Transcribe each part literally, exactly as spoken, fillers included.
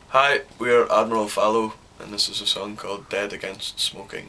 Hi, we're Admiral Fallow, and this is a song called Dead Against Smoking.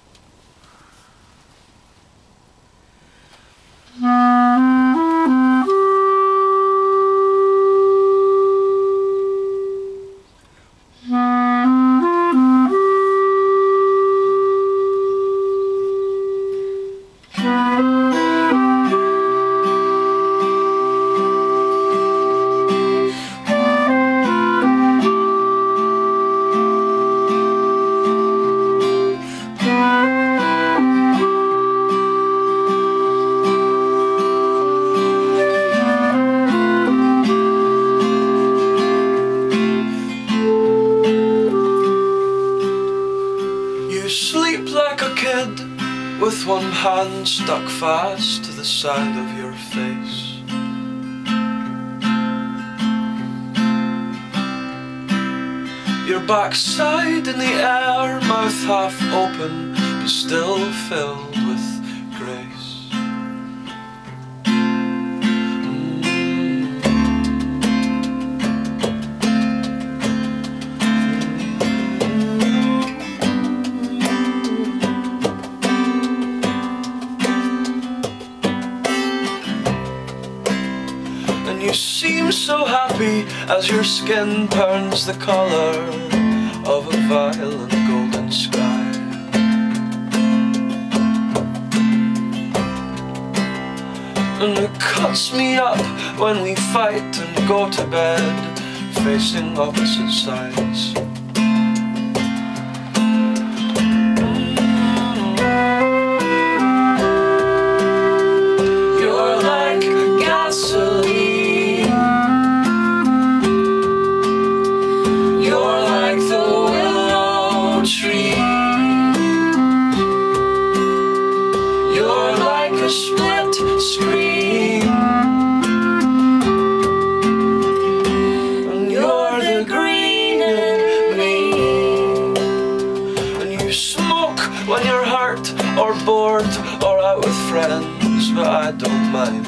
You sleep like a kid, with one hand stuck fast to the side of your face. Your backside in the air, mouth half open, but still filled with grace. You seem so happy as your skin turns the colour of a violent golden sky. And it cuts me up when we fight and go to bed facing opposite sides. You're like gasoline. Tree. You're like a split screen, and you're the green in me. And you smoke when you're hurt or bored or out with friends, but I don't mind.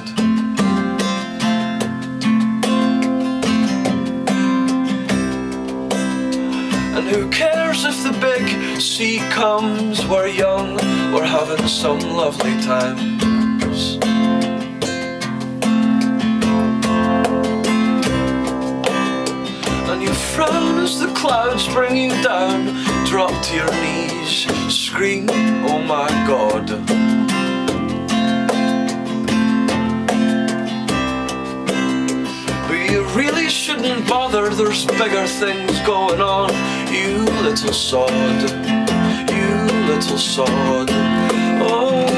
And who cares if the big sea comes? We're young, we're having some lovely times. And you frown as the clouds bring you down. Drop to your knees, scream, oh my God. But you really shouldn't bother, there's bigger things going on. You little sod, you little sod, oh.